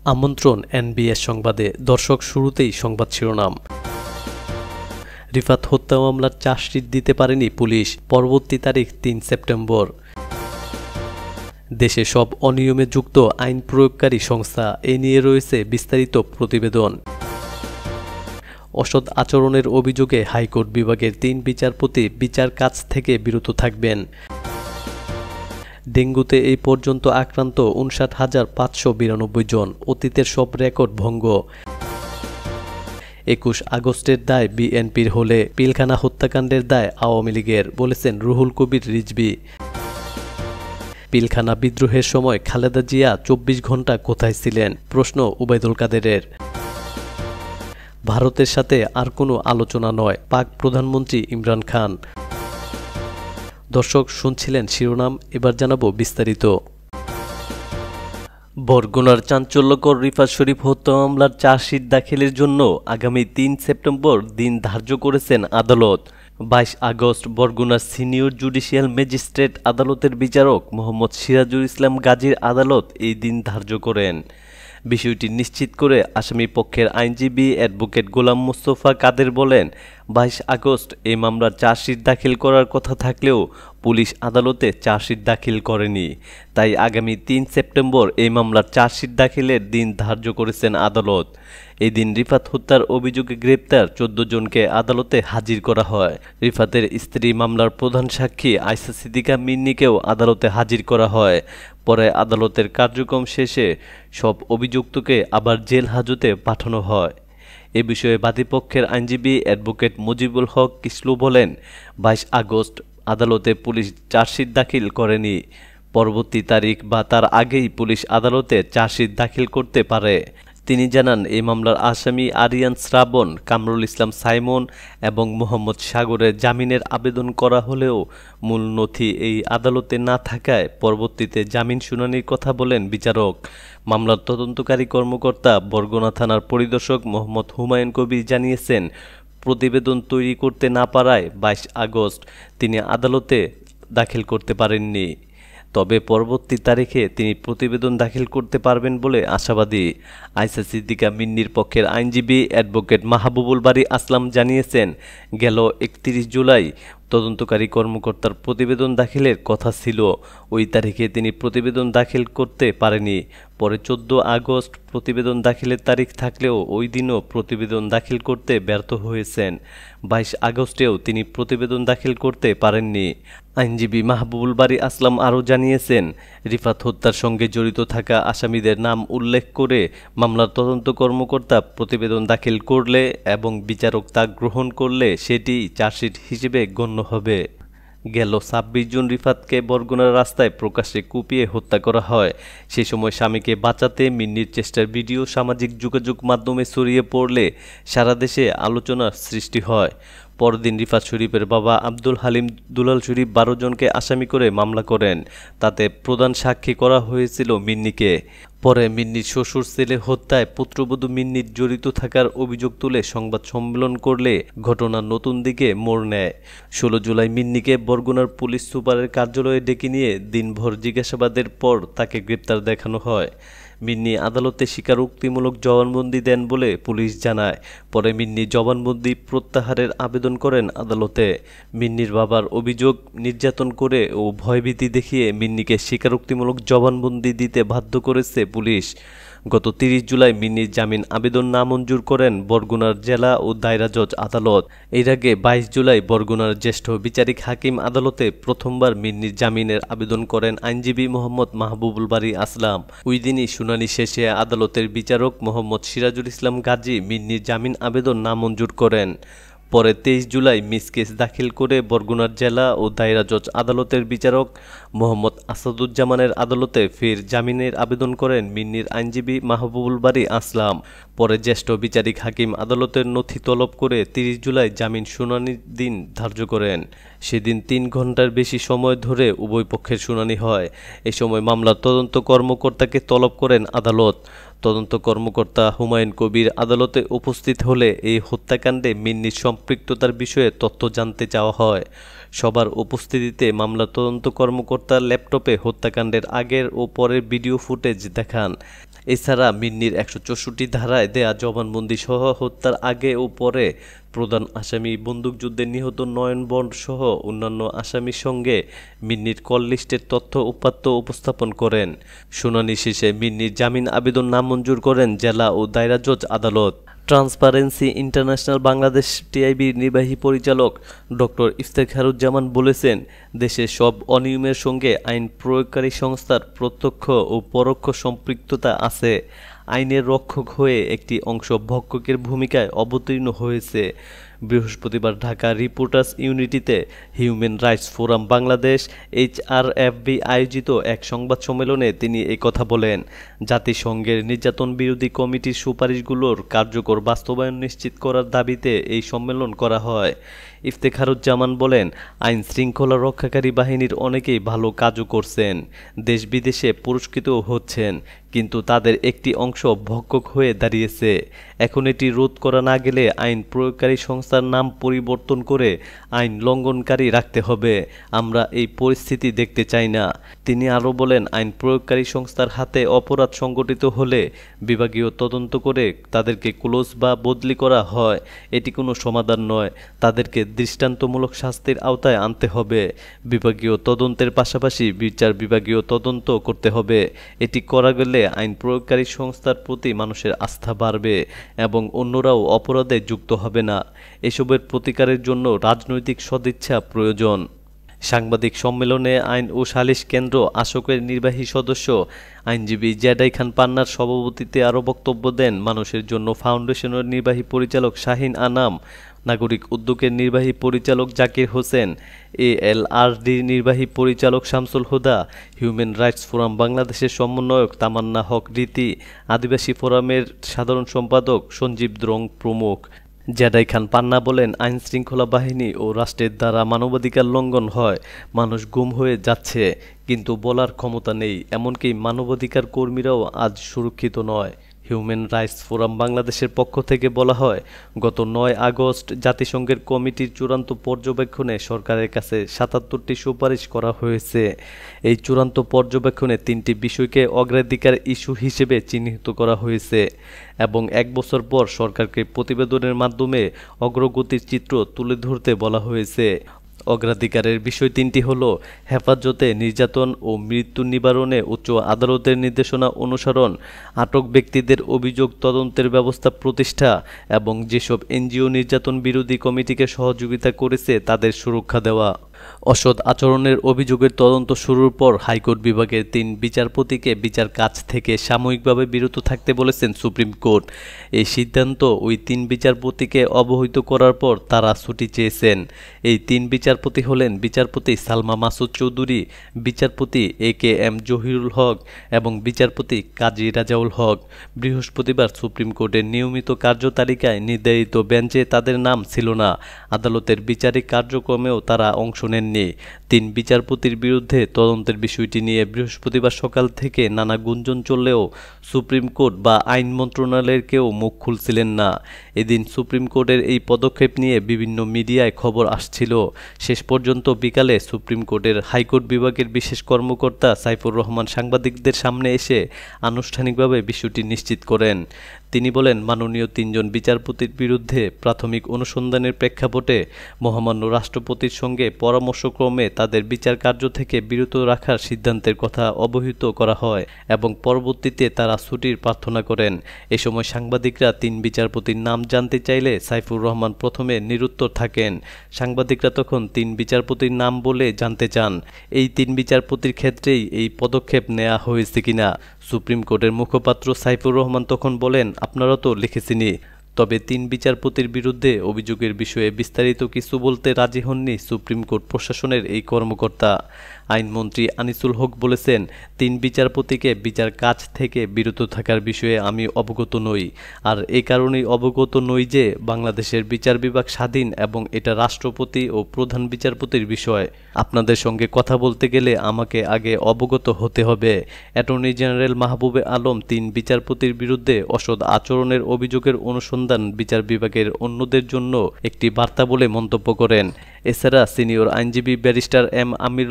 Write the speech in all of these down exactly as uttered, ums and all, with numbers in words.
আমন্ত্রণ এনবিএস সংবাদে। দর্শক, শুরুতেই সংবাদ শিরোনাম। রিফাত হত্যা মামলার চার্জশিট দিতে পারেনি পুলিশ, পরবর্তী তারিখ তিন সেপ্টেম্বর। দেশে সব অনিয়মে যুক্ত আইন প্রয়োগকারী সংস্থা, এ নিয়ে রয়েছে বিস্তারিত প্রতিবেদন। অসৎ আচরণের অভিযোগে হাইকোর্ট বিভাগের তিন বিচারপতি বিচার কাজ থেকে বিরত থাকবেন। ডেঙ্গুতে এই পর্যন্ত আক্রান্ত উনষাট হাজার পাঁচশো বিরানব্বই জন, অতীতের সব রেকর্ড ভঙ্গ। একুশ আগস্টের দায় বিএনপির হলে পিলখানা হত্যাকাণ্ডের দায় আওয়ামী লীগের, বলেছেন রুহুল কবির রিজভী। পিলখানা বিদ্রোহের সময় খালেদা জিয়া চব্বিশ ঘন্টা কোথায় ছিলেন, প্রশ্ন উবাইদুল কাদেরের। ভারতের সাথে আর কোনো আলোচনা নয়, পাক প্রধানমন্ত্রী ইমরান খান। দর্শক, শুনছিলেন শিরোনাম, এবার জানাবো বিস্তারিত। বরগুনার চাঞ্চল্যকর রিফাত শরীফ হত্যা মামলার চার্জশিট দাখিলের জন্য আগামী তিন সেপ্টেম্বর দিন ধার্য করেছেন আদালত। বাইশ আগস্ট বরগুনার সিনিয়র জুডিশিয়াল ম্যাজিস্ট্রেট আদালতের বিচারক মোহাম্মদ সিরাজুল ইসলাম গাজীর আদালত এই দিন ধার্য করেন। বিষয়টি নিশ্চিত করে আসামি পক্ষের আইনজীবী অ্যাডভোকেট গোলাম মোস্তফা কাদের বলেন, বাইশ আগস্ট এই মামলার চার্জশিট দাখিল করার কথা থাকলেও পুলিশ আদালতে চার্জশিট দাখিল করেনি, তাই আগামী তিন সেপ্টেম্বর এই মামলার চার্জশিট দাখিলের দিন ধার্য করেছেন আদালত। এই দিন রিফাত হত্যার অভিযোগে গ্রেপ্তার চোদ্দ জনকে আদালতে হাজির করা হয়। রিফাতের স্ত্রী মামলার প্রধান সাক্ষী আয়সা সিদ্দিকা মিন্নিকেও আদালতে হাজির করা হয়। পরে আদালতের কার্যক্রম শেষে সব অভিযুক্তকে আবার জেল হাজতে পাঠানো হয়। এ বিষয়ে বাদীপক্ষের আইনজীবী অ্যাডভোকেট মুজিবুল হক কিসলু বলেন, বাইশ আগস্ট আদালতে পুলিশ চার্জশিট দাখিল করেনি, পরবর্তী তারিখ বা তার আগেই পুলিশ আদালতে চার্জশিট দাখিল করতে পারে। তিনি জানান, এই মামলার আসামি আরিয়ান শ্রাবণ, কামরুল ইসলাম সাইমন এবং মোহাম্মদ সাগরের জামিনের আবেদন করা হলেও মূল নথি এই আদালতে না থাকায় পরবর্তীতে জামিন শুনানির কথা বলেন বিচারক। মামলার তদন্তকারী কর্মকর্তা বরগুনা থানার পরিদর্শক মোহাম্মদ হুমায়ুন কবির জানিয়েছেন, প্রতিবেদন তৈরি করতে না পারায় বাইশ আগস্ট তিনি আদালতে দাখিল করতে পারেননি, তবে পরবর্তী তারিখে তিনি প্রতিবেদন দাখিল করতে পারবেন বলে আশাবাদী। আয়সা সিদ্দিকা মিন্নির পক্ষের আইনজীবী অ্যাডভোকেট মাহবুবুল বারী আসলাম জানিয়েছেন, গেল একত্রিশ জুলাই তদন্তকারী কর্মকর্তার প্রতিবেদন দাখিলের কথা ছিল, ওই তারিখে তিনি প্রতিবেদন দাখিল করতে পারেনি। পরে চোদ্দ আগস্ট প্রতিবেদন দাখিলের তারিখ থাকলেও ওই দিনও প্রতিবেদন দাখিল করতে ব্যর্থ হয়েছেন। বাইশ আগস্টেও তিনি প্রতিবেদন দাখিল করতে পারেননি। আইনজীবী মাহবুবুল বারী আসলাম আরও জানিয়েছেন, রিফাত হত্যার সঙ্গে জড়িত থাকা আসামিদের নাম উল্লেখ করে মামলার তদন্ত কর্মকর্তা প্রতিবেদন দাখিল করলে এবং বিচারক তা গ্রহণ করলে সেটি চার্জশিট হিসেবে গণ্য হবে। গেল ছাব্বিশ জুন রিফাতকে বরগুনার রাস্তায় প্রকাশ্যে কুপিয়ে হত্যা করা হয়। সে সময় স্বামীকে বাঁচাতে মিন্নির চেষ্টার ভিডিও সামাজিক যোগাযোগ মাধ্যমে ছড়িয়ে পড়লে সারা দেশে আলোচনার সৃষ্টি হয়। পরদিন রিফাত শরীফের বাবা আব্দুল হালিম দুলাল শরীফ বারো জনকে আসামি করে মামলা করেন, তাতে প্রধান সাক্ষী করা হয়েছিল মিন্নিকে। পরে মিন্নির শ্বশুর ছেলে হত্যায় পুত্রবধূ মিন্নির জড়িত থাকার অভিযোগ তুলে সংবাদ সম্মেলন করলে ঘটনা নতুন দিকে মোড় নেয়। ষোলো জুলাই মিন্নিকে বরগুনার পুলিশ সুপারের কার্যালয়ে ডেকে নিয়ে দিনভর জিজ্ঞাসাবাদের পর তাকে গ্রেপ্তার দেখানো হয়। মিন্নি আদালতে স্বীকারোক্তিমূলক জবানবন্দি দেন বলে পুলিশ জানায়। পরে মিন্নি জবানবন্দি প্রত্যাহারের আবেদন করেন আদালতে। মিন্নির বাবার অভিযোগ, নির্যাতন করে ও ভয়ভীতি দেখিয়ে মিন্নিকে স্বীকারোক্তিমূলক জবানবন্দি দিতে বাধ্য করেছে পুলিশ। গত তিরিশ জুলাই মিন্নির জামিন আবেদন নামঞ্জুর করেন বরগুনার জেলা ও দায়রা জজ আদালত। এর আগে বাইশ জুলাই বরগুনার জ্যেষ্ঠ বিচারিক হাকিম আদালতে প্রথমবার মিন্নির জামিনের আবেদন করেন আইনজীবী মোহাম্মদ মাহবুবুল বারী আসলাম। ওই দিনই শুনানি শেষে আদালতের বিচারক মোহাম্মদ সিরাজুল ইসলাম গাজী মিন্নির জামিন আবেদন নামঞ্জুর করেন। পরে তেইশ জুলাই মিসকেস দাখিল করে বরগুনার জেলা ও দায়রা জজ আদালতের বিচারক মোহাম্মদ আসাদুজ্জামানের আদালতে ফের জামিনের আবেদন করেন মিন্নির আইনজীবী মাহবুবুল বারী আসলাম। পরে জ্যেষ্ঠ বিচারিক হাকিম আদালতের নথি তলব করে তিরিশ জুলাই জামিন শুনানির দিন ধার্য করেন। সেদিন তিন ঘন্টার বেশি সময় ধরে উভয় পক্ষের শুনানি হয়। এ সময় মামলার তদন্ত কর্মকর্তাকে তলব করেন আদালত। তদন্ত কর্মকর্তা হুমায়ুন কবির আদালতে উপস্থিত হলে এই হত্যাকাণ্ডে মিন্নির সম্পৃক্ততার বিষয়ে তথ্য জানতে চাওয়া হয়। সবার উপস্থিতিতে মামলার তদন্ত কর্মকর্তা ল্যাপটপে হত্যাকাণ্ডের আগের ও পরের ভিডিও ফুটেজ দেখান। এছাড়া মিন্নির একশো চৌষট্টি ধারায় দেয়া জবানবন্দি সহ হত্যার আগে ও পরে প্রধান আসামি বন্দুকযুদ্ধে নিহত নয়ন বন্ড সহ অন্যান্য আসামির সঙ্গে মিন্নির কল লিস্টের তথ্য উপাত্ত উপস্থাপন করেন। শুনানি শেষে মিন্নির জামিন আবেদন নামঞ্জুর করেন জেলা ও দায়রা জজ আদালত। ট্রান্সপারেন্সি ইন্টারন্যাশনাল বাংলাদেশ টিআইবির নির্বাহী পরিচালক ডক্টর ইফতেখারুজ্জামান বলেছেন, দেশের সব অনিয়মের সঙ্গে আইন প্রয়োগকারী সংস্থার প্রত্যক্ষ ও পরোক্ষ সম্পৃক্ততা আছে। আইনের রক্ষক হয়ে একটি অংশ ভক্ষকের ভূমিকায় অবতীর্ণ হয়েছে। বৃহস্পতিবার ঢাকা রিপোর্টার্স ইউনিটিতে human rights forum Bangladesh HRFB আয়োজিত এক সংবাদ সম্মেলনে তিনি এই কথা বলেন। জাতিসংঘের নির্যাতন বিরোধী কমিটির সুপারিশগুলোর কার্যকর বাস্তবায়ন নিশ্চিত করার দাবিতে এই সম্মেলন করা হয়। ইফতেখারুজ্জামান বলেন, আইন শৃঙ্খলা রক্ষাকারী বাহিনীর অনেকেই ভালো কাজও করছেন, দেশ বিদেশে পুরস্কৃতও হচ্ছেন, কিন্তু তাদের একটি অংশ ভক্ষক হয়ে দাঁড়িয়েছে। এখন এটি রোধ করা না গেলে আইন প্রয়োগকারী সংস্থার নাম পরিবর্তন করে আইন লঙ্ঘনকারী রাখতে হবে। আমরা এই পরিস্থিতি দেখতে চাই না। তিনি আরও বলেন, আইন প্রয়োগকারী সংস্থার হাতে অপরাধ সংগঠিত হলে বিভাগীয় তদন্ত করে তাদেরকে ক্লোজ বা বদলি করা হয়। এটি কোনো সমাধান নয়। তাদেরকে দৃষ্টান্তমূলক শাস্তির আওতায় আনতে হবে। বিভাগীয় তদন্তের পাশাপাশি বিচার বিভাগীয় তদন্ত করতে হবে। এটি করা গেলে আইন প্রয়োগকারী সংস্থার প্রতি মানুষের আস্থা বাড়বে এবং অন্যরাও অপরাধে যুক্ত হবে না। এসবের প্রতিকারের জন্য রাজনৈতিক সদিচ্ছা প্রয়োজন। সাংবাদিক সম্মেলনে আইন ও সালিশ কেন্দ্র আশোকের নির্বাহী সদস্য আইনজীবী জেডাই খান পান্নার সভাপতিত্বে আরও বক্তব্য দেন মানুষের জন্য ফাউন্ডেশনের নির্বাহী পরিচালক শাহিন আনাম, নাগরিক উদ্যোগের নির্বাহী পরিচালক জাকির হোসেন, এএলআরডির নির্বাহী পরিচালক Shamsul Huda, human rights forum বাংলাদেশের সমন্বয়ক তামান্না হক রীতি, আদিবাসী ফোরামের সাধারণ সম্পাদক সঞ্জীব দ্রং প্রমুখ। জেডাই খান পান্না বলেন, আইন শৃঙ্খলা বাহিনী ও রাষ্ট্রের দ্বারা মানবাধিকার লঙ্ঘন হয়, মানুষ গুম হয়ে যাচ্ছে, কিন্তু বলার ক্ষমতা নেই। এমনকি মানবাধিকার কর্মীরাও আজ সুরক্ষিত নয়। হিউম্যান রাইটস ফোরাম বাংলাদেশের পক্ষ থেকে বলা হয়, গত নয় আগস্ট জাতিসংঘের কমিটির চূড়ান্ত পর্যবেক্ষণে সরকারের কাছে সাতাত্তরটি সুপারিশ করা হয়েছে। এই চূড়ান্ত পর্যবেক্ষণে তিনটি বিষয়কে অগ্রাধিকার ইস্যু হিসেবে চিহ্নিত করা হয়েছে এবং এক বছর পর সরকারকে প্রতিবেদনের মাধ্যমে অগ্রগতির চিত্র তুলে ধরতে বলা হয়েছে। অগ্রাধিকারের বিষয় তিনটি হল হেফাজতে, নির্যাতন ও মৃত্যু নিবারণে উচ্চ আদালতের নির্দেশনা অনুসরণ, আটক ব্যক্তিদের অভিযোগ তদন্তের ব্যবস্থা প্রতিষ্ঠা এবং যেসব এনজিও নির্যাতন বিরোধী কমিটিকে সহযোগিতা করেছে তাদের সুরক্ষা দেওয়া। অসৎ আচরণের অভিযোগের তদন্ত শুরুর পর হাইকোর্ট বিভাগের তিন বিচারপতিকে বিচার কাজ থেকে সাময়িকভাবে বিরত থাকতে বলেছেন সুপ্রিম কোর্ট। এই সিদ্ধান্ত ওই তিন বিচারপতিকে অবহিত করার পর তারা ছুটি চেয়েছেন। এই তিন বিচারপতি হলেন বিচারপতি সালমা মাসুদ চৌধুরী, বিচারপতি এ কে এম জহিরুল হক এবং বিচারপতি কাজী রাজাউল হক। বৃহস্পতিবার সুপ্রিম কোর্টের নিয়মিত কার্যতালিকায় নির্ধারিত বেঞ্চে তাদের নাম ছিল না। আদালতের বিচারিক কার্যক্রমেও তারা অংশ নেননি। তিন বিচারপতির বিরুদ্ধে তদন্তের বিষয়টি নিয়ে বৃহস্পতিবার সকাল থেকে নানা গুঞ্জন চললেও সুপ্রিম কোর্ট বা আইন মন্ত্রণালয়ের কেউ মুখ খুলছিলেন না। এদিন সুপ্রিম কোর্টের এই পদক্ষেপ নিয়ে বিভিন্ন মিডিয়ায় খবর আসছিল। শেষ পর্যন্ত বিকালে সুপ্রিম কোর্টের হাইকোর্ট বিভাগের বিশেষ কর্মকর্তা সাইফুর রহমান সাংবাদিকদের সামনে এসে আনুষ্ঠানিকভাবে বিষয়টি নিশ্চিত করেন। তিনি বলেন, মাননীয় তিনজন বিচারপতির বিরুদ্ধে প্রাথমিক অনুসন্ধানের প্রেক্ষাপটে মহামান্য রাষ্ট্রপতির সঙ্গে পরামর্শক্রমে তাদের বিচার কার্য থেকে বিরত রাখার সিদ্ধান্তের কথা অবহিত করা হয় এবং পরবর্তীতে তারা ছুটির প্রার্থনা করেন। এ সময় সাংবাদিকরা তিন বিচারপতির নাম জানতে চাইলে সাইফুর রহমান প্রথমে নিরুত্তর থাকেন। সাংবাদিকরা তখন তিন বিচারপতির নাম বলে জানতে চান, এই তিন বিচারপতির ক্ষেত্রেই এই পদক্ষেপ নেওয়া হয়েছে কিনা। সুপ্রিম কোর্টের মুখপাত্র সাইফুর রহমান তখন বলেন, আপনারা তো লিখেছেনই, তবে তিন বিচারপতির বিরুদ্ধে অভিযোগের বিষয়ে বিস্তারিত কিছু বলতে রাজি হননি সুপ্রিম কোর্ট প্রশাসনের এই কর্মকর্তা। আইনমন্ত্রী আনিসুল হক বলেছেন, তিন বিচারপতিকে বিচার কাজ থেকে বিরত থাকার বিষয়ে আমি অবগত নই, আর এই কারণেই অবগত নই যে বাংলাদেশের বিচার বিভাগ স্বাধীন এবং এটা রাষ্ট্রপতি ও প্রধান বিচারপতির বিষয়। আপনাদের সঙ্গে কথা বলতে গেলে আমাকে আগে অবগত হতে হবে। অ্যাটর্নি জেনারেল মাহবুবে আলম তিন বিচারপতির বিরুদ্ধে অসৎ আচরণের অভিযোগের অনুসন্ধান বিচার বিভাগের অন্যদের জন্য একটি বার্তা বলে মন্তব্য করেন। এছাড়া সিনিয়র আইনজীবী ব্যারিস্টার এম আমিরুল ইসলাম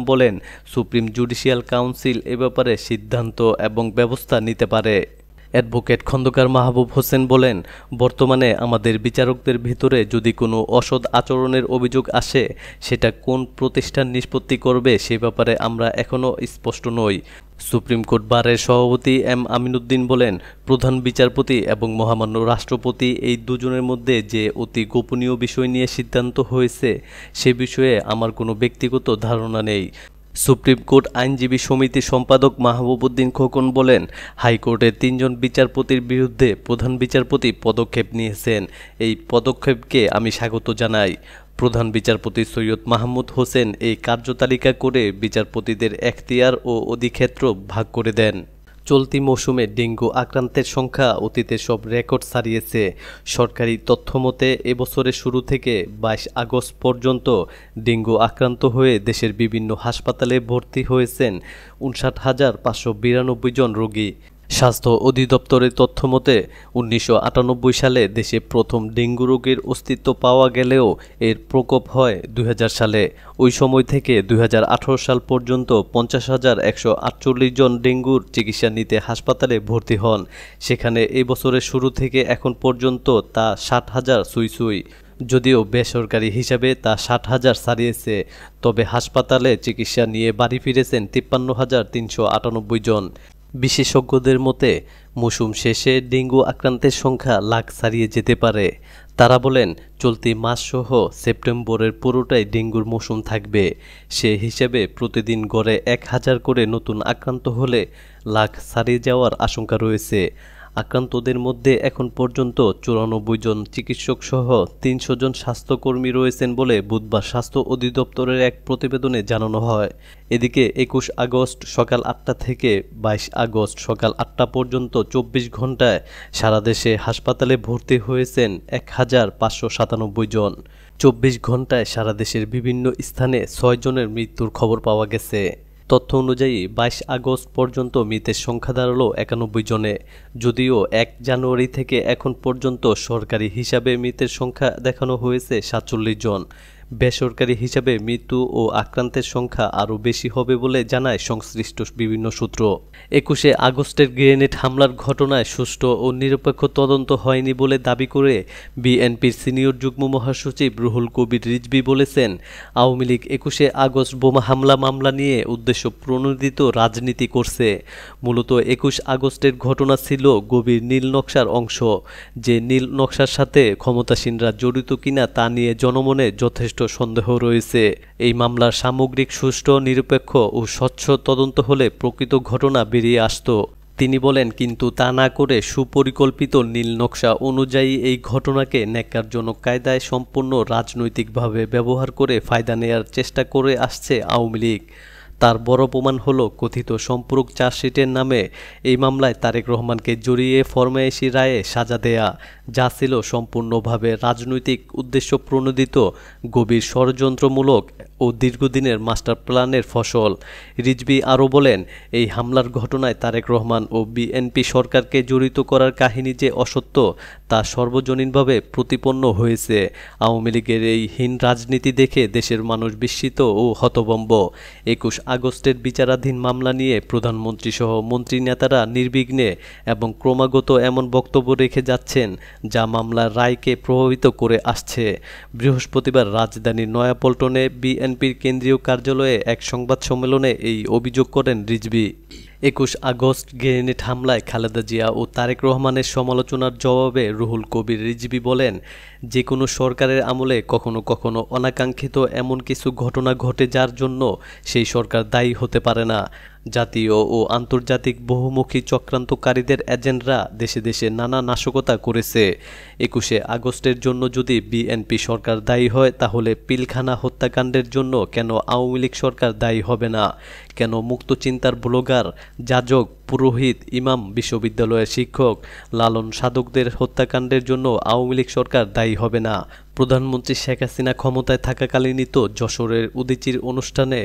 বলেন, সুপ্রিম জুডিশিয়াল কাউন্সিল এ ব্যাপারে সিদ্ধান্ত এবং ব্যবস্থা নিতে পারে। অ্যাডভোকেট খন্দকার মাহবুব হোসেন বলেন, বর্তমানে আমাদের বিচারকদের ভিতরে যদি কোনো অসৎ আচরণের অভিযোগ আসে, সেটা কোন প্রতিষ্ঠান নিষ্পত্তি করবে সে ব্যাপারে আমরা এখনও স্পষ্ট নই। সুপ্রিম কোর্ট বারের সভাপতি এম আমিনুদ্দিন বলেন, প্রধান বিচারপতি এবং মহামান্য রাষ্ট্রপতি এই দুজনের মধ্যে যে অতি গোপনীয় বিষয় নিয়ে সিদ্ধান্ত হয়েছে সে বিষয়ে আমার কোনো ব্যক্তিগত ধারণা নেই। সুপ্রিম কোর্ট আইনজীবী সমিতির সম্পাদক মাহবুবউদ্দিন খোকন বলেন, হাইকোর্টের তিনজন বিচারপতির বিরুদ্ধে প্রধান বিচারপতি পদক্ষেপ নিয়েছেন। এই পদক্ষেপকে আমি স্বাগত জানাই। প্রধান বিচারপতি সৈয়দ মাহমুদ হোসেন এই কার্যতালিকা করে বিচারপতিদের এখতিয়ার ও অধিক্ষেত্র ভাগ করে দেন। চলতি মৌসুমে ডেঙ্গু আক্রান্তের সংখ্যা অতীতের সব রেকর্ড ছাড়িয়েছে। সরকারি তথ্যমতে এবছরের শুরু থেকে বাইশ আগস্ট পর্যন্ত ডেঙ্গু আক্রান্ত হয়ে দেশের বিভিন্ন হাসপাতালে ভর্তি হয়েছেন উনষাট হাজার পাঁচশো বিরানব্বই জন রোগী। স্বাস্থ্য অধিদপ্তরের তথ্যমতে উনিশশো আটানব্বই সালে দেশে প্রথম ডেঙ্গু রোগের অস্তিত্ব পাওয়া গেলেও এর প্রকোপ হয় দুই হাজার সালে। ওই সময় থেকে দুই হাজার আঠারো সাল পর্যন্ত পঞ্চাশ হাজার একশো আটচল্লিশ জন ডেঙ্গুর চিকিৎসা নিতে হাসপাতালে ভর্তি হন। সেখানে এই বছরের শুরু থেকে এখন পর্যন্ত তা ষাট হাজার সুই সুই। যদিও বেসরকারি হিসাবে তা ষাট হাজার ছাড়িয়েছে, তবে হাসপাতালে চিকিৎসা নিয়ে বাড়ি ফিরেছেন তিপ্পান্ন হাজার তিনশো আটানব্বই জন। বিশেষজ্ঞদের মতে মৌসুম শেষে ডেঙ্গু আক্রান্তের সংখ্যা লাখ ছাড়িয়ে যেতে পারে। তারা বলেন, চলতি মাসসহ সেপ্টেম্বরের পুরোটাই ডেঙ্গুর মৌসুম থাকবে। সে হিসেবে প্রতিদিন গড়ে এক হাজার করে নতুন আক্রান্ত হলে লাখ ছাড়িয়ে যাওয়ার আশঙ্কা রয়েছে। আক্রান্তদের মধ্যে এখন পর্যন্ত চুরানব্বই জন চিকিৎসক সহ তিনশো জন স্বাস্থ্যকর্মী রয়েছেন বলে বুধবার স্বাস্থ্য অধিদপ্তরের এক প্রতিবেদনে জানানো হয়। এদিকে একুশ আগস্ট সকাল আটটা থেকে বাইশ আগস্ট সকাল আটটা পর্যন্ত চব্বিশ ঘন্টায় সারা দেশে হাসপাতালে ভর্তি হয়েছেন এক হাজার পাঁচশো সাতানব্বই জন। চব্বিশ ঘন্টায় সারা দেশের বিভিন্ন স্থানে ছয় জনের মৃত্যুর খবর পাওয়া গেছে। তথ্য অনুযায়ী বাইশ আগস্ট পর্যন্ত মৃতের সংখ্যা দাঁড়ালো একানব্বই জনে। যদিও এক জানুয়ারি থেকে এখন পর্যন্ত সরকারি হিসাবে মৃতের সংখ্যা দেখানো হয়েছে সাতচল্লিশ জন। বেসরকারি হিসাবে মৃত্যু ও আক্রান্তের সংখ্যা আরও বেশি হবে বলে জানায় সংশ্লিষ্ট বিভিন্ন সূত্র। একুশে আগস্টের গ্রেনেড হামলার ঘটনায় সুষ্ঠু ও নিরপেক্ষ তদন্ত হয়নি বলে দাবি করে বিএনপির সিনিয়র যুগ্ম মহাসচিব রুহুল কবির রিজভী বলেছেন, আওয়ামী লীগ একুশে আগস্ট বোমা হামলা মামলা নিয়ে উদ্দেশ্য প্রণোদিত রাজনীতি করছে। মূলত একুশ আগস্টের ঘটনা ছিল গভীর নীল নকশার অংশ। যে নীল নকশার সাথে ক্ষমতাসীনরা জড়িত কিনা তা নিয়ে জনমনে যথেষ্ট সন্দেহ রয়েছে। এই মামলার সামগ্রিক সুষ্ঠু, নিরপেক্ষ ও স্বচ্ছ তদন্ত হলে প্রকৃত ঘটনা বেরিয়ে আসত। তিনি বলেন, কিন্তু তা না করে সুপরিকল্পিত নীল নকশা অনুযায়ী এই ঘটনাকে ন্যাক্কারজনক কায়দায় সম্পূর্ণ রাজনৈতিকভাবে ব্যবহার করে ফায়দা নেয়ার চেষ্টা করে আসছে আওয়ামী লীগ। তার বড় প্রমাণ হলো কথিত সম্পূরক চার্জশিটের নামে এই মামলায় তারেক রহমানকে জড়িয়ে ফরমায়েশি রায়ে সাজা দেয়া, যা ছিল সম্পূর্ণভাবে রাজনৈতিক উদ্দেশ্য প্রণোদিত গভীর ষড়যন্ত্রমূলক ও দীর্ঘদিনের মাস্টার প্ল্যানের ফসল। রিজভী আরও বলেন, এই হামলার ঘটনায় তারেক রহমান ও বিএনপি সরকারকে জড়িত করার কাহিনী যে অসত্য তা সর্বজনীনভাবে প্রতিপন্ন হয়েছে। আওয়ামী লীগের এই হীন রাজনীতি দেখে দেশের মানুষ বিস্মিত ও হতভম্ব। একুশ আগস্টের বিচারাধীন মামলা নিয়ে প্রধানমন্ত্রী সহ মন্ত্রী নেতারা নির্বিঘ্নে এবং ক্রমাগত এমন বক্তব্য রেখে যাচ্ছেন যা মামলার রায়কে প্রভাবিত করে আসছে। বৃহস্পতিবার রাজধানীর নয়াপল্টনে বিএনপির কেন্দ্রীয় কার্যালয়ে এক সংবাদ সম্মেলনে এই অভিযোগ করেন রিজভী। একুশ আগস্ট গ্রেনেড হামলায় খালেদা জিয়া ও তারেক রহমানের সমালোচনার জবাবে রুহুল কবির রিজভী বলেন, যে কোনো সরকারের আমলে কখনো কখনো অনাকাঙ্ক্ষিত এমন কিছু ঘটনা ঘটে যার জন্য সেই সরকার দায়ী হতে পারে না। জাতীয় ও আন্তর্জাতিক বহুমুখী চক্রান্তকারীদের এজেন্টরা দেশে দেশে নানা নাশকতা করেছে। একুশে আগস্টের জন্য যদি বিএনপি সরকার দায়ী হয়, তাহলে পিলখানা হত্যাকাণ্ডের জন্য কেন আওয়ামী লীগ সরকার দায়ী হবে না? কেন মুক্ত চিন্তার ব্লগার, যাজক, পুরোহিত, ইমাম, বিশ্ববিদ্যালয়ের শিক্ষক, লালন সাধকদের হত্যাকাণ্ডের জন্য আওয়ামী লীগ সরকার দায়ী হবে না? প্রধানমন্ত্রী শেখ হাসিনা ক্ষমতায় থাকাকালীনই তো যশোরের উদীচীর অনুষ্ঠানে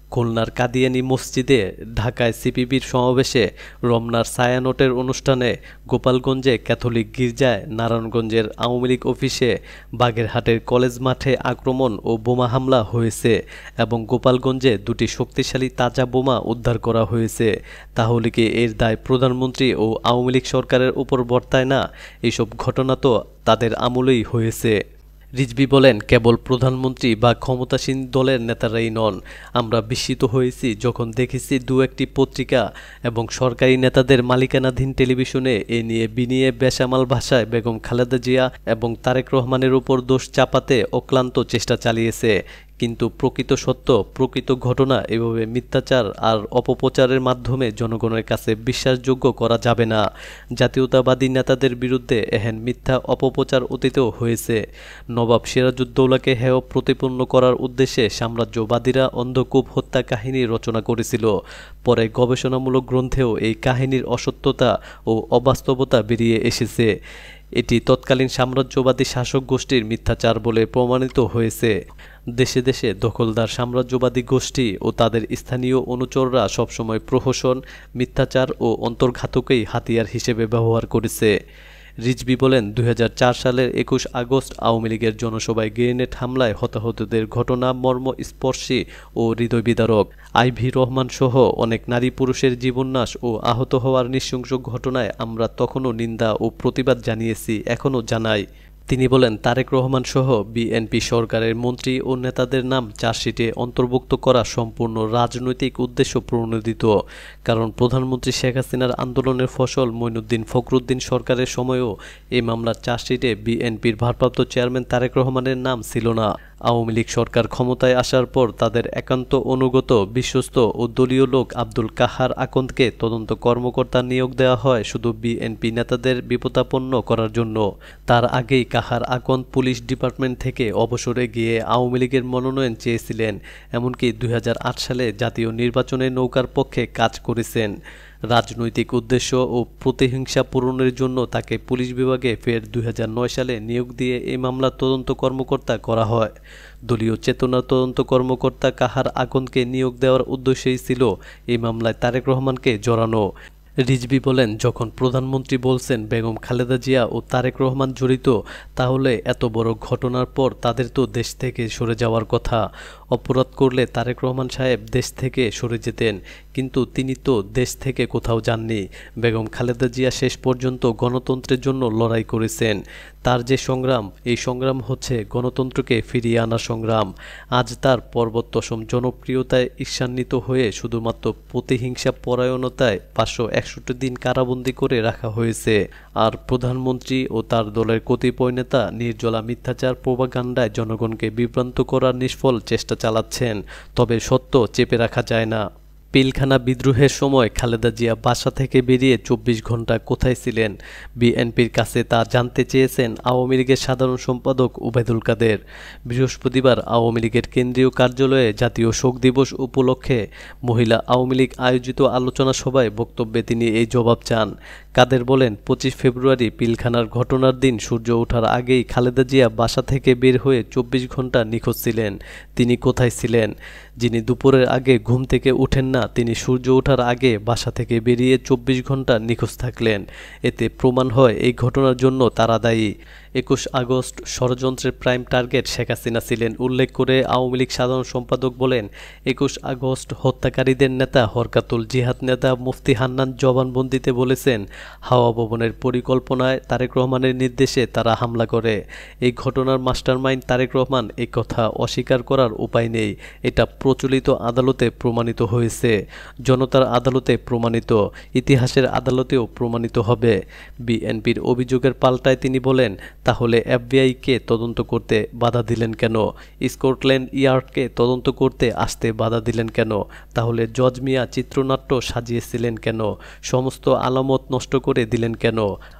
খুলনার কাদিয়ানী মসজিদে, ঢাকায় সিপিবির সমাবেশে, রমনার ছায়ানটের অনুষ্ঠানে, গোপালগঞ্জে ক্যাথলিক গির্জায়, নারায়ণগঞ্জের আওয়ামী লীগ অফিসে, বাগেরহাটের কলেজ মাঠে আক্রমণ ও বোমা হামলা হয়েছে এবং গোপালগঞ্জে দুটি শক্তিশালী তাজা বোমা উদ্ধার করা হয়েছে। তাহলে কি এর দায় প্রধানমন্ত্রী ও আওয়ামী লীগ সরকারের উপর বর্তায় না? এইসব ঘটনা তো তাদের আমলেই হয়েছে। রিজভী বলেন, কেবল প্রধানমন্ত্রী বা ক্ষমতাসীন দলের নেতারাই নন। আমরা বিস্মিত হয়েছি যখন দেখেছি দু একটি পত্রিকা এবং সরকারি নেতাদের মালিকানাধীন টেলিভিশনে এ নিয়ে বিনিয়ে বেসামাল ভাষায় বেগম খালেদা জিয়া এবং তারেক রহমানের উপর দোষ চাপাতে অক্লান্ত চেষ্টা চালিয়েছে। কিন্তু প্রকৃত সত্য, প্রকৃত ঘটনা এভাবে মিথ্যাচার আর অপপ্রচারের মাধ্যমে জনগণের কাছে বিশ্বাসযোগ্য করা যাবে না। জাতীয়তাবাদী নেতাদের বিরুদ্ধে এহেন মিথ্যা অপপ্রচার অতীতেও হয়েছে। নবাব সিরাজউদ্দৌলাকে হেয় প্রতিপন্ন করার উদ্দেশ্যে সাম্রাজ্যবাদীরা অন্ধকূপ হত্যা কাহিনী রচনা করেছিল। পরে গবেষণামূলক গ্রন্থেও এই কাহিনীর অসত্যতা ও অবাস্তবতা বেরিয়ে এসেছে। এটি তৎকালীন সাম্রাজ্যবাদী শাসক গোষ্ঠীর মিথ্যাচার বলে প্রমাণিত হয়েছে। দেশে দেশে দখলদার সাম্রাজ্যবাদী গোষ্ঠী ও তাদের স্থানীয় অনুচররা সবসময় প্রহসন, মিথ্যাচার ও অন্তর্ঘাতকেই হাতিয়ার হিসেবে ব্যবহার করেছে। রিজভী বলেন, দুই হাজার চার সালের একুশ আগস্ট আওয়ামী লীগের জনসভায় গ্রেনেড হামলায় হতাহতদের ঘটনা মর্মস্পর্শী ও হৃদয়বিদারক। আইভি রহমান সহ অনেক নারী পুরুষের জীবননাশ ও আহত হওয়ার নৃশংস ঘটনায় আমরা তখনও নিন্দা ও প্রতিবাদ জানিয়েছি, এখনও জানাই। তিনি বলেন, তারেক রহমান সহ বিএনপি সরকারের মন্ত্রী ও নেতাদের নাম চার্জশিটে অন্তর্ভুক্ত করা সম্পূর্ণ রাজনৈতিক উদ্দেশ্য প্রণোদিত। কারণ প্রধানমন্ত্রী শেখ হাসিনার আন্দোলনের ফসল মঈনুদ্দিন ফখরুদ্দিন সরকারের সময়েও এই মামলার চার্জশিটে বিএনপির ভারপ্রাপ্ত চেয়ারম্যান তারেক রহমানের নাম ছিল না। আওয়ামী লীগ সরকার ক্ষমতায় আসার পর তাদের একান্ত অনুগত, বিশ্বস্ত ও দলীয় লোক আব্দুল কাহার আকন্দকে তদন্ত কর্মকর্তা নিয়োগ দেওয়া হয় শুধু বিএনপি নেতাদের বিপদাপন্ন করার জন্য। তার আগেই কাহার আকন্দ পুলিশ ডিপার্টমেন্ট থেকে অবসরে গিয়ে আওয়ামী লীগের মনোনয়ন চেয়েছিলেন। এমনকি দুই হাজার আট সালে জাতীয় নির্বাচনে নৌকার পক্ষে কাজ করেছেন। রাজনৈতিক উদ্দেশ্য ও প্রতিহিংসা পূরণের জন্য তাকে পুলিশ বিভাগে ফের দুই হাজার নয় সালে নিয়োগ দিয়ে এই মামলার তদন্ত কর্মকর্তা করা হয়। দলীয় চেতনার তদন্ত কর্মকর্তা কাহার আকন্দকে নিয়োগ দেওয়ার উদ্দেশ্যই ছিল এই মামলায় তারেক রহমানকে জড়ানো। রিজভী বলেন, যখন প্রধানমন্ত্রী বলছেন বেগম খালেদা জিয়া ও তারেক রহমান জড়িত, তাহলে এত বড় ঘটনার পর তাদের তো দেশ থেকে সরে যাওয়ার কথা। অপরাধ করলে তারেক রহমান সাহেব দেশ থেকে সরে যেতেন, কিন্তু তিনি তো দেশ থেকে কোথাও যাননি। বেগম খালেদা জিয়া শেষ পর্যন্ত গণতন্ত্রের জন্য লড়াই করেছেন। তার যে সংগ্রাম, এই সংগ্রাম হচ্ছে গণতন্ত্রকে ফিরিয়ে আনার সংগ্রাম। আজ তার পর্বতসম জনপ্রিয়তায় ঈর্ষান্বিত হয়ে শুধুমাত্র প্রতিহিংসা পরায়ণতায় পাঁচশো একষট্টি দিন কারাবন্দী করে রাখা হয়েছে। আর প্রধানমন্ত্রী ও তার দলের কতিপয় নেতা নির্জলা মিথ্যাচার প্রোপাগান্ডায় জনগণকে বিভ্রান্ত করার নিষ্ফল চেষ্টা চালাচ্ছেন। তবে সত্য চেপে রাখা যায় না। পিলখানা বিদ্রোহের সময় খালেদা জিয়া বাসা থেকে বেরিয়ে চব্বিশ ঘন্টা কোথায় ছিলেন? বিএনপির কাছে তা জানতে চেয়েছেন আওয়ামী লীগের সাধারণ সম্পাদক ওবায়দুল কাদের। বৃহস্পতিবার আওয়ামী লীগের কেন্দ্রীয় কার্যালয়ে জাতীয় শোক দিবস উপলক্ষে মহিলা আওয়ামী লীগ আয়োজিত আলোচনা সভায় বক্তব্যে তিনি এই জবাব চান। কাদের বলেন, পঁচিশ ফেব্রুয়ারি পিলখানার ঘটনার দিন সূর্য ওঠার আগেই খালেদা জিয়া বাসা থেকে বের হয়ে চব্বিশ ঘন্টা নিখোঁজ ছিলেন। তিনি কোথায় ছিলেন? যিনি দুপুরের আগে ঘুম থেকে উঠেন না, তিনি সূর্য ওঠার আগে বাসা থেকে বেরিয়ে চব্বিশ ঘন্টা নিখোঁজ থাকলেন। এতে প্রমাণ হয় এই ঘটনার জন্য তারা দায়ী। একুশ আগস্ট ষড়যন্ত্রের প্রাইম টার্গেট শেখ হাসিনা ছিলেন উল্লেখ করে আওয়ামী লীগ সাধারণ সম্পাদক বলেন, একুশ আগস্ট হত্যাকারীদের নেতা হরকাতুল জিহাদ নেতা মুফতি হান্নান জবানবন্দিতে বলেছেন, হাওয়া ভবনের পরিকল্পনায় তারেক রহমানের নির্দেশে তারা হামলা করে। এই ঘটনার মাস্টারমাইন্ড তারেক রহমান, এই কথা অস্বীকার করার উপায় নেই। এটা প্রচলিত আদালতে প্রমাণিত হয়েছে, জনতার আদালতে প্রমাণিত, ইতিহাসের আদালতেও প্রমাণিত হবে। বিএনপির অভিযোগের পাল্টায় তিনি বলেন, তাহলে এফবিআইকে তদন্ত করতে বাধা দিলেন কেন? স্কটল্যান্ড ইয়ার্ডকে তদন্ত করতে আসতে বাধা দিলেন কেন? তাহলে জজ মিয়া চিত্রনাট্য সাজিয়েছিলেন কেন? সমস্ত আলামত নষ্ট করে দিলেন কেন?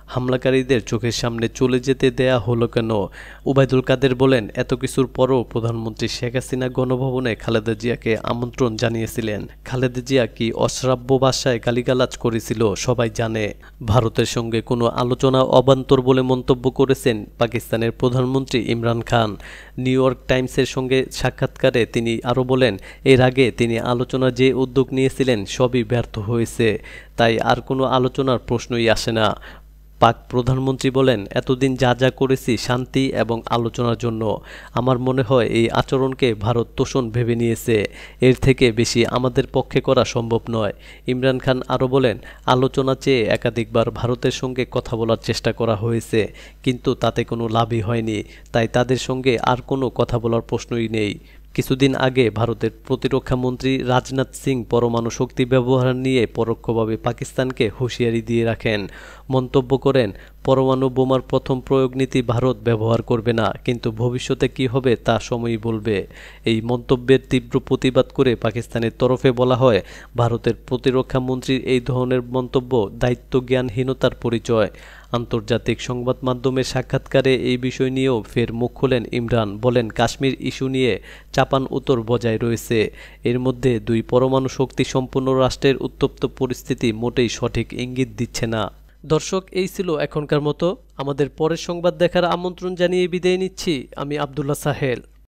হামলাকারীদের চোখের সামনে চলে যেতে দেয়া হলো কেন? ওবায়দুল কাদের বলেন, এত কিছুর পরও প্রধানমন্ত্রী শেখ হাসিনা গণভবনে খালেদা জিয়াকে আমন্ত্রণ জানিয়েছিলেন। খালেদা জিয়া কি অশ্রাব্য ভাষায় গালিগালাজ করেছিল সবাই জানে। ভারতের সঙ্গে কোনো আলোচনা অবান্তর বলে মন্তব্য করেছেন পাকিস্তানের প্রধানমন্ত্রী ইমরান খান। নিউ ইয়র্ক টাইমসের সঙ্গে সাক্ষাৎকারে তিনি আরও বলেন, এর আগে তিনি আলোচনা যে উদ্যোগ নিয়েছিলেন সবই ব্যর্থ হয়েছে, তাই আর কোনো আলোচনার প্রশ্নই আসে না। পাক প্রধানমন্ত্রী বলেন, এতদিন যা যা করেছি শান্তি এবং আলোচনার জন্য। আমার মনে হয় এই আচরণকে ভারত তোষণ ভেবে নিয়েছে, এর থেকে বেশি আমাদের পক্ষে করা সম্ভব নয়। ইমরান খান আরও বলেন, আলোচনা চেয়ে একাধিকবার ভারতের সঙ্গে কথা বলার চেষ্টা করা হয়েছে, কিন্তু তাতে কোনো লাভই হয়নি, তাই তাদের সঙ্গে আর কোনো কথা বলার প্রশ্নই নেই। কিছুদিন আগে ভারতের প্রতিরক্ষা মন্ত্রী রাজনাথ সিং পরমাণু শক্তি ব্যবহার নিয়ে পরোক্ষভাবে পাকিস্তানকে হুঁশিয়ারি দিয়ে রাখেন। মন্তব্য করেন, পরমাণু বোমার প্রথম প্রয়োগ নীতি ভারত ব্যবহার করবে না, কিন্তু ভবিষ্যতে কি হবে তা সময়ই বলবে। এই মন্তব্যের তীব্র প্রতিবাদ করে পাকিস্তানের তরফে বলা হয়, ভারতের প্রতিরক্ষা মন্ত্রীর এই ধরনের মন্তব্য দায়িত্বজ্ঞানহীনতার পরিচয়। আন্তর্জাতিক সংবাদ মাধ্যমের সাক্ষাৎকারে এই বিষয় নিয়েও ফের মুখ খোলেন ইমরান, বলেন, কাশ্মীর ইস্যু নিয়ে চাপান উত্তর বজায় রয়েছে। এর মধ্যে দুই পরমাণু শক্তি সম্পন্ন রাষ্ট্রের উত্তপ্ত পরিস্থিতি মোটেই সঠিক ইঙ্গিত দিচ্ছে না। দর্শক, এই ছিল এখনকার মতো। আমাদের পরের সংবাদ দেখার আমন্ত্রণ জানিয়ে বিদায় নিচ্ছি। আমি আব্দুল্লাহ সাহেল।